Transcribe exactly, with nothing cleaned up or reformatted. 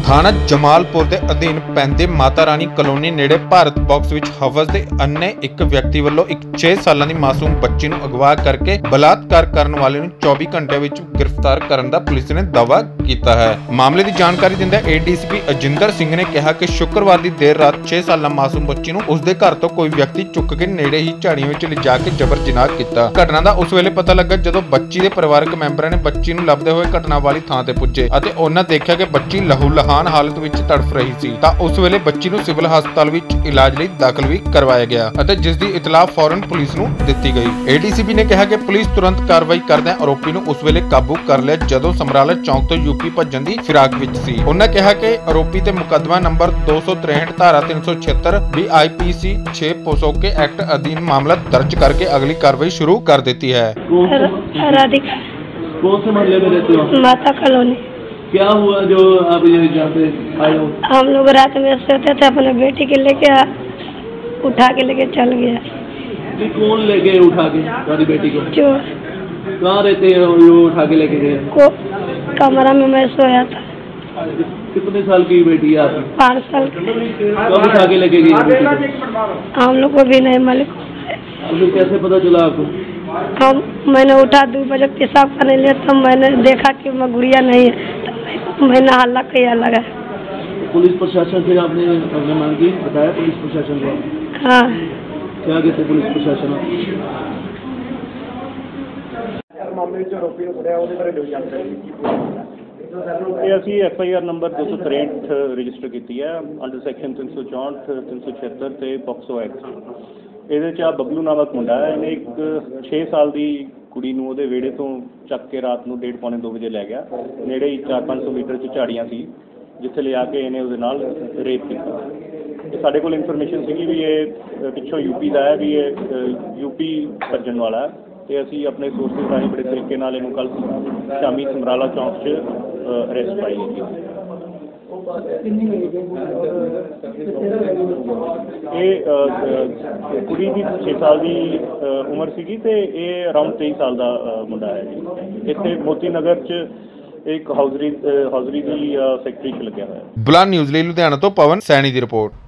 ਥਾਣਾ ਜਮਾਲਪੁਰ ਦੇ ਅਧੀਨ ਪੈਂਦੇ ਮਾਤਾ ਰਾਣੀ ਕਲੋਨੀ ਨੇੜੇ ਭਾਰਤ ਬਾਕਸ ਵਿੱਚ ਹਵਸ ਦੇ ਅੰਨੇ ਇੱਕ ਵਿਅਕਤੀ ਵੱਲੋਂ ਇੱਕ ਛੇ ਸਾਲਾਂ ਦੀ ਮਾਸੂਮ ਬੱਚੀ ਨੂੰ ਅਗਵਾ ਕਰਕੇ ਬਲਾਤਕਾਰ ਕਰਨ ਵਾਲੇ ਨੂੰ ਚੌਵੀ ਘੰਟਿਆਂ ਵਿੱਚ ਗ੍ਰਿਫਤਾਰ ਕਰਨ ਦਾ ਪੁਲਿਸ ਨੇ ਦਾਅਵਾ ਕੀਤਾ ਹੈ। ਮਾਮਲੇ ਦੀ ਜਾਣਕਾਰੀ ਦਿੰਦੇ ਏਡੀਸੀਪੀ ਅਜਿੰਦਰ ਸਿੰਘ ਨੇ ਕਿਹਾ ਕਿ ਸ਼ੁੱਕਰਵਾਰ ਦੀ ਦੇਰ ਰਾਤ ਛੇ ਸਾਲਾ ਮਾਸੂਮ ਬੱਚੀ ਨੂੰ ਉਸਦੇ ਘਰ ਤੋਂ ਕੋਈ ਵਿਅਕਤੀ ਚੁੱਕ ਕੇ ਨੇੜੇ ਹੀ ਝਾੜੀਆਂ ਵਿੱਚ ਲਿਜਾ ਕੇ ਜਬਰ ਜਨਾਹ ਕੀਤਾ। ਘਟਨਾ ਦਾ ਉਸ ਵੇਲੇ ਪਤਾ ਲੱਗਾ ਜਦੋਂ ਬੱਚੀ ਦੇ ਪਰਿਵਾਰਕ ਮੈਂਬਰਾਂ ਨੇ ਬੱਚੀ ਨੂੰ ਲੱਭਦੇ ਹੋਏ ਘਟਨਾ ਵਾਲੀ ਥਾਂ ਤੇ ਪੁੱਜੇ ਅਤੇ ਉਹਨਾਂ ਦੇਖਿਆ ਕਿ ਬੱਚੀ ਲਹੂ ਲਹਾਨ ਹਾਲਤ ਵਿੱਚ ਤੜਫ ਰਹੀ ਸੀ। ਤਾਂ ਉਸ ਵੇਲੇ ਬੱਚੀ ਨੂੰ ਸਿਵਲ ਹਸਪਤਾਲ ਵਿੱਚ ਇਲਾਜ ਲਈ ਦਾਖਲ ਵੀ ਕਰਵਾਇਆ ਗਿਆ ਅਤੇ ਜਿਸ ਦੀ ਇਤਲਾਹ ਫੌਰਨ ਪੁਲਿਸ ਨੂੰ ਦਿੱਤੀ ਗਈ। ਏਡੀਸੀਪੀ ਨੇ ਕਿਹਾ ਕਿ ਪੁਲਿਸ ਤੁਰੰਤ ਕਾਰਵਾਈ ਕਰਦਿਆਂ ਆਰੋਪੀ ਨੂੰ ਉਸ ਵੇਲੇ ਕਾਬੂ ਕਰ ਲਿਆ ਜਦੋਂ ਸਮਰਾਲਾ ਚੌਂਕ ਤੋਂ ਯੂਪੀ ਭੱਜਣ ਦੀ ਫਿਰਾਕ ਵਿੱਚ ਸੀ। ਉਹਨਾਂ ਕਿਹਾ ਕਿ ਆਰੋਪੀ ਤੇ ਮੁਕੱਦਮਾ ਨੰਬਰ ਦੋ ਸੌ ਤਰੇਹਠ ਧਾਰਾ ਤਿੰਨ ਸੌ ਛਿਅੱਤਰ ਬੀ ਆਈ ਪੀ ਸੀ ਛੇ ਪੋਸੋਕੇ ਐਕਟ ਅਧੀਨ मामला दर्ज करके अगली कार्रवाई शुरू कर देती है। राधिका कौन से मोहल्ले में रहते हो? माता कॉलोनी। क्या हुआ जो आप यहाँ पे आए हो? हम लोग रात में सोते थे, अपने बेटी के लेके उठा के लेके चल गया। कि कौन लेके उठा के तुम्हारी बेटी को? चोर। कहाँ रहते हैं वो उठा के लेके गए? को कमरा में मैं सोया था। कितने साल की बेटी है आपकी? पाँच साल की। कब उठा के लेके गई? हम लोग को भी नहीं मालूम। आपको कैसे पता चला आपको? हम मैंने उठा दो बजे पेशाब करने लिया तो मैंने देखा कि मैं गुड़िया नहीं है, तो मैंने हल्ला किया लगा। पुलिस प्रशासन फिर आपने अपने मांग की बताया पुलिस प्रशासन को? हाँ। क्या कहते पुलिस प्रशासन? ਇਹ ਅਸੀਂ ਐਫ ਆਈ ਆਰ ਨੰਬਰ ਦੋ ਸੌ ਤਰੇਹਠ ਰਜਿਸਟਰ ਕੀਤੀ ਹੈ ਅੰਡਰ ਸੈਕਸ਼ਨ ਤਿੰਨ ਸੌ ਚੌਂਹਠ ਤਿੰਨ ਸੌ ਛਿਅੱਤਰ ਤੇ ਪੋਕਸੋ ਐਕਟ। ਇਹਦੇ 'ਚ ਆ ਬੱਬਲੂ ਨਾਮਕ ਮੁੰਡਾ ਹੈ, ਇਹਨੇ ਇੱਕ ਛੇ ਸਾਲ ਦੀ ਕੁੜੀ ਨੂੰ ਉਹਦੇ ਵਿਹੜੇ ਤੋਂ ਚੱਕ ਕੇ ਰਾਤ ਨੂੰ ਡੇਢ ਪੌਣੇ ਦੋ ਵਜੇ ਲੈ ਗਿਆ। ਨੇੜੇ ਹੀ ਚਾਰ ਪੰਜ ਸੌ ਮੀਟਰ 'ਚ ਝਾੜੀਆਂ ਸੀ ਜਿੱਥੇ ਲਿਜਾ ਕੇ ਇਹਨੇ ਉਹਦੇ ਨਾਲ ਰੇਪ ਕੀਤਾ। ਤੇ ਸਾਡੇ ਕੋਲ ਇਨਫੋਰਮੇਸ਼ਨ ਸੀਗੀ ਵੀ ਇਹ ਪਿੱਛੋਂ ਯੂਪੀ ਦਾ ਹੈ, ਵੀ ਇਹ ਯੂਪੀ ਭੱਜਣ ਵਾਲਾ ਹੈ ਤੇ ਅਸੀਂ ਆਪਣੇ ਸੋਰਸਿਸ ਰਾਹੀਂ ਬੜੇ ਤਰੀਕੇ ਨਾਲ ਇਹਨੂੰ ਕੱਲ੍ਹ ਸ਼ਾਮੀ ਸਮਰਾਲਾ ਚੌਂਕ 'ਚ ਅਰੈਸਟ ਪਾਈ ਹੈਗੀ। ਇਹ ਕੁੜੀ ਦੀ ਛੇ ਸਾਲ ਦੀ ਉਮਰ ਸੀਗੀ ਤੇ ਇਹ ਅਰਾਊਂਡ ਤੇਈ ਸਾਲ ਦਾ ਮੁੰਡਾ ਹੈ ਜੀ। ਇੱਥੇ ਮੋਤੀ ਨਗਰ 'ਚ ਇੱਕ ਹਾਊਜ਼ਰੀ ਹਾਊਜ਼ਰੀ ਦੀ ਸੈਕਟਰੀ 'ਚ ਲੱਗਿਆ ਹੋਇਆ। ਬੁਲੰਦ ਨਿਊਜ਼ ਲਈ ਲੁਧਿਆਣਾ ਤੋਂ ਪਵਨ ਸੈਣੀ ਦੀ ਰਿਪੋਰਟ।